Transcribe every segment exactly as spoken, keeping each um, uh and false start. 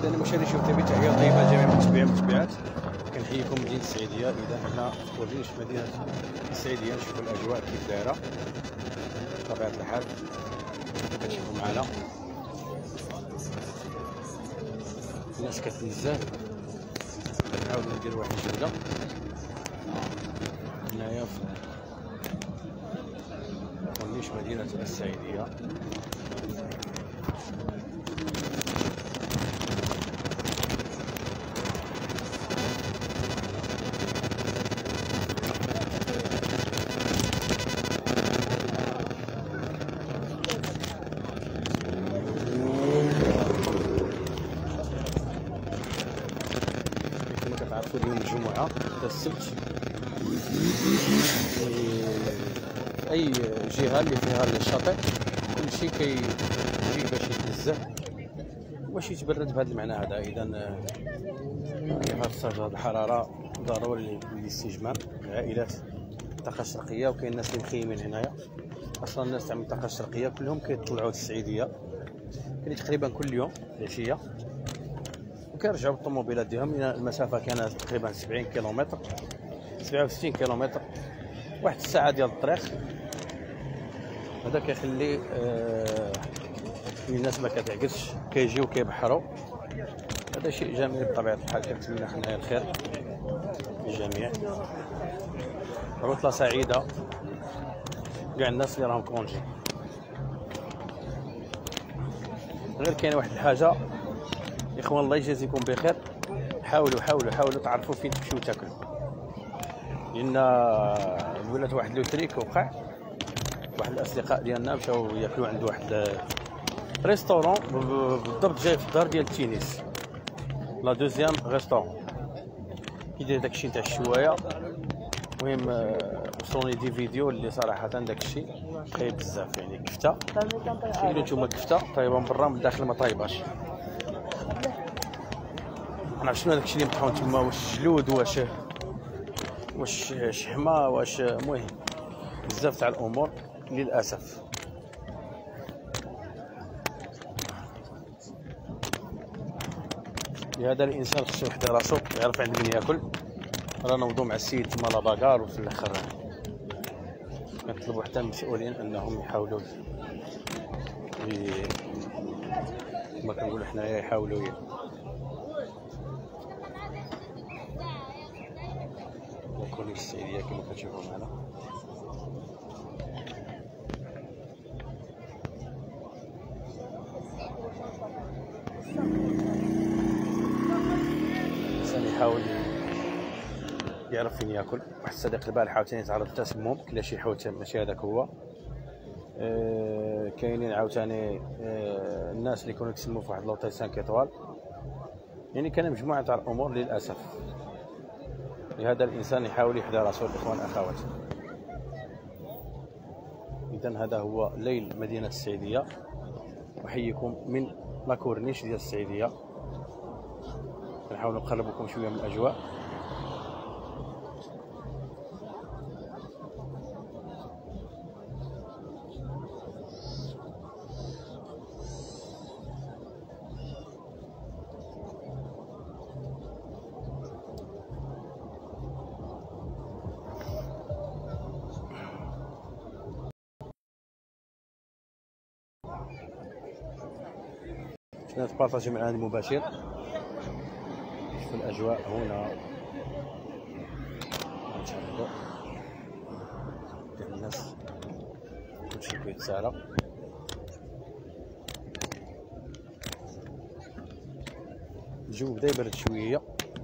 اذا المشاهدين شوف تبي تحيه طيبه لجميع المتابعين والمتابعات. كنحييكم مدينه السعيديه. اذا هنا في كورنيش مدينه السعيديه نشوفوا الاجواء كيف دايره بطبيعه الحال. كتشوفوا معنا الناس كتنزل. كنحاولوا نديروا واحد الجوله هنايا في كورنيش مدينه السعيديه. كتعرفوا اليوم الجمعة حتى السبت أي جهة اللي فيها الشاطئ كلشي كيجي باش يتنزه واش يتبرد بهذا المعنى هذا. إذا خاص درجة الحرارة ضروري للاستجمام. عائلات الطاقة الشرقية وكاين الناس اللي مخيمين هنايا. أصلا الناس تاع المنطقة الشرقية كلهم كيطلعوا للسعيدية كاين تقريبا كل يوم العشية وكيرجعوا بالطوموبيلات ديالهم. المسافه كانت تقريبا سبعين كيلومتر سبعة وستين كيلومتر، واحد الساعه ديال الطريق. هذا كيخلي آه الناس ما كتعكسش كيجيو كيبحروا. هذا شيء جميل بطبيعه الحال. كنتمنى حنايا الخير للجميع. عطله سعيده كاع الناس اللي راهم كونجي. غير كاين واحد الحاجه اخوان الله يجازيكم بخير، حاولوا حاولوا حاولوا تعرفوا فين تمشيو تاكلوا، لان ولات واحد لو تريك وقع. واحد الاصدقاء ديالنا مشاو ياكلوا عند واحد ريستورون بالضبط جاي في الدار ديال التينيس، لا دوزيام ريستورون كيدير داكشي تاع الشوايه. المهم وصلوني دي فيديو اللي صراحه داكشي خايب بزاف، يعني كفته تخيلوا نتوما كفته طايبه من برا من الداخل ما طايباش. انا شنو داكشي اللي مطحون تما، واش جلود واش واش شحمه واش، المهم بزاف تاع الامور للاسف. لهذا الانسان خصو يحضر راسو يعرف عند من ياكل. راه نوضوا مع السيد تما لا باكار، وفي الاخر كنطلبوا حتى المسؤولين انهم يحاولوا كما كنقولوا حنايا يحاولوا كورنيش السعيدية كما كتشوفوا معنا. الانسان يحاول يعرف فين ياكل. واحد الصديق البارح عاوتاني تعرض للتسمم كلاشي حوت ماشي هذاك هو. أه كاينين عاوتاني أه الناس اللي كانوا يتسموا في واحد لوطيل خمسة ايطوال. يعني كان مجموعه تاع الامور للاسف. لهذا الانسان يحاول يحضر راسو الاخوان اخوات. اذا هذا هو ليل مدينه السعيديه. احييكم من لا كورنيش ديال السعيديه. نحاول نقرب لكم شويه من الاجواء. شنو تبارطاجي معنا هذا المباشر. شوفوا الاجواء هنا نشوفوا ديال الناس كلشي كيتسارى. الجو بدا يبرد شويه.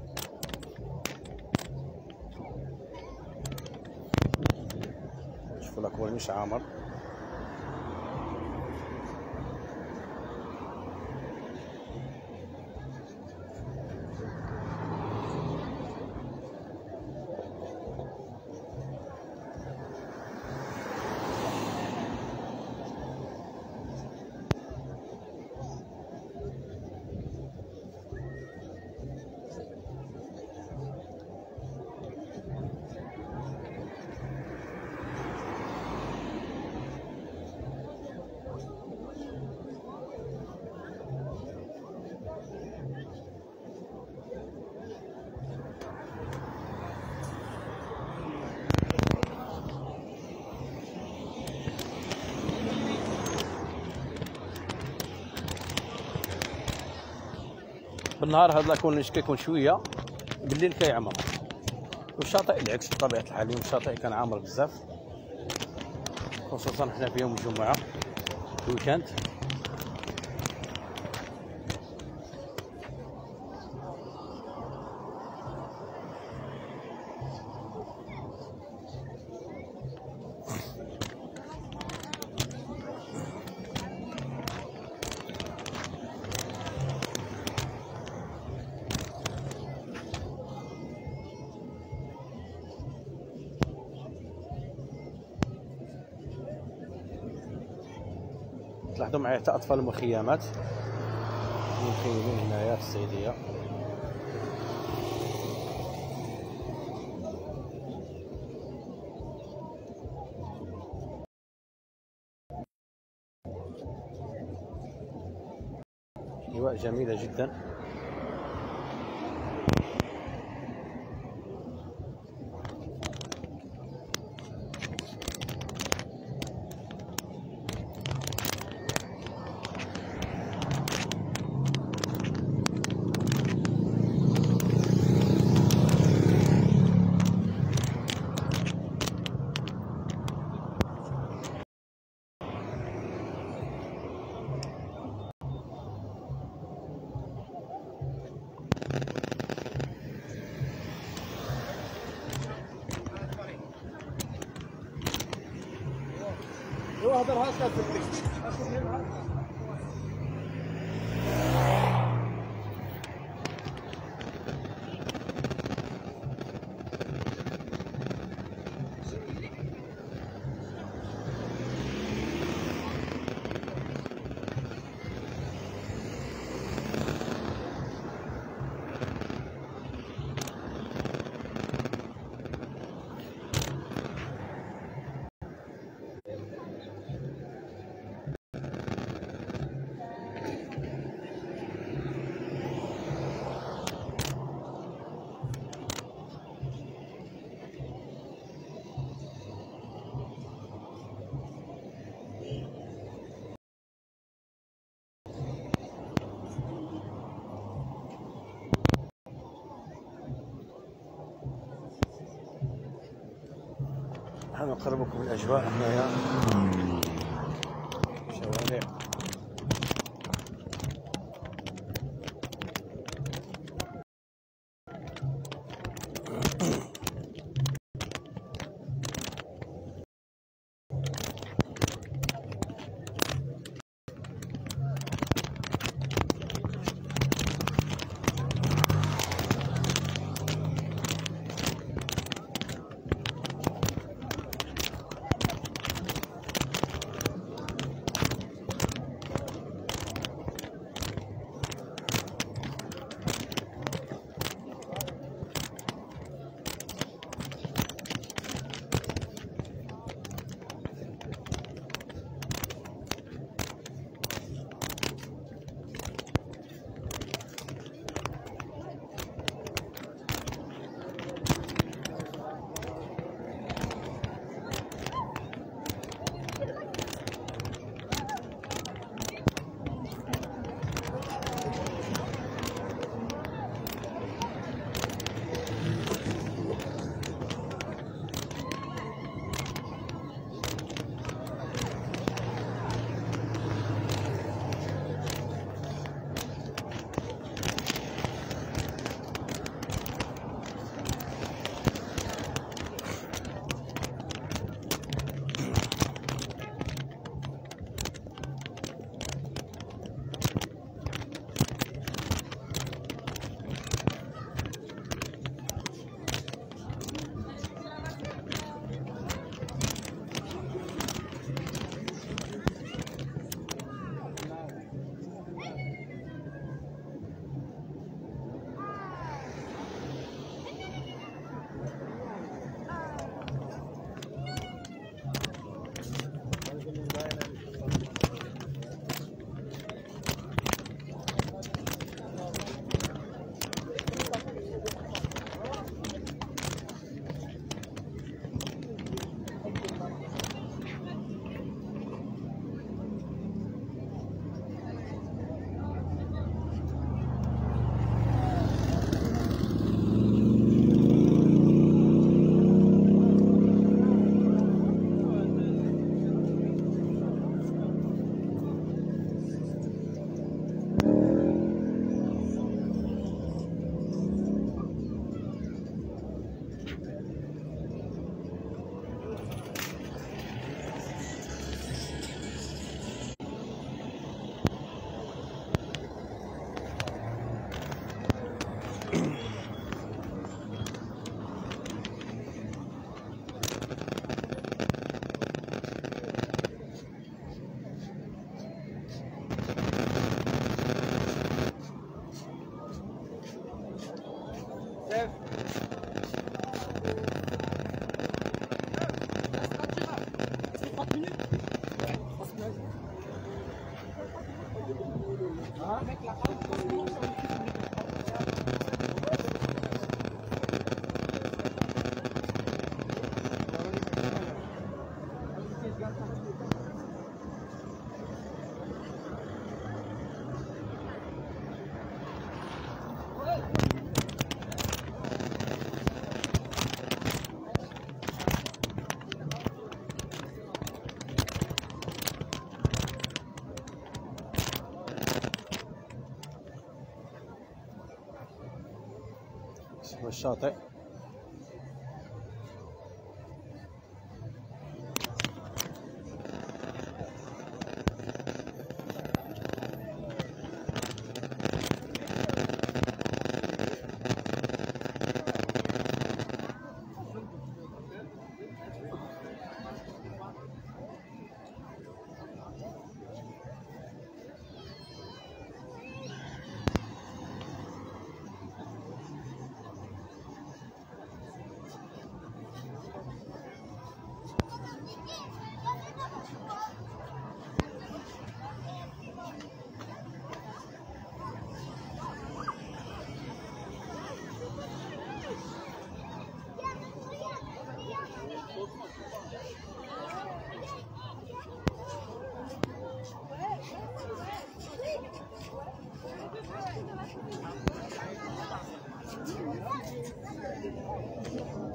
شوفوا لا كورنيش عامر. بالنهار هذا الكورنيش كيكون شويه، بالليل كيعمر. والشاطئ العكس بطبيعه الحال، اليوم الشاطئ كان عامر بزاف، خصوصا حنا في يوم الجمعه الويكاند. تلاحظوا معايا حتى اطفال المخيمات مخيمين هنايا في السعيديه. اجواء جميله جدا. هذا هكا نقربكم الاجواء هنايا شوارع. ألف. هو الشاطئ. Thank you.